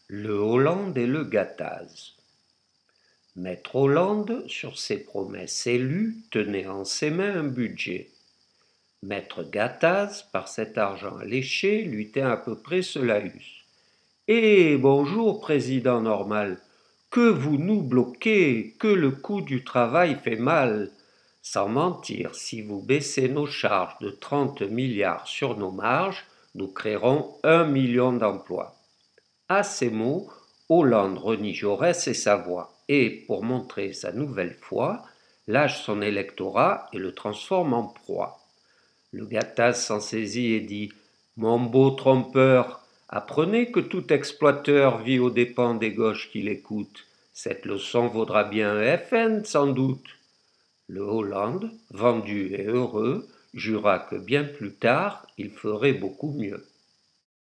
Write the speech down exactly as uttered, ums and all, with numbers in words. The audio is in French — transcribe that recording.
Le Hollande et le Gattaz. Maître Hollande, sur ses promesses élues, tenait en ses mains un budget. Maître Gattaz, par cet argent alléché, lui tint à peu près ce laïus. Eh bonjour, président normal, que vous nous bloquez, que le coût du travail fait mal. Sans mentir, si vous baissez nos charges de trente milliards sur nos marges, nous créerons un million d'emplois. À ces mots, Hollande renie Jaurès et sa voix, et, pour montrer sa nouvelle foi, lâche son électorat et le transforme en proie. Le Gattaz s'en saisit et dit « Mon beau trompeur, apprenez que tout exploiteur vit aux dépens des gauches qui l'écoutent. Cette leçon vaudra bien un F N, sans doute. » Le Hollande, vendu et heureux, jura que bien plus tard, il ferait beaucoup mieux.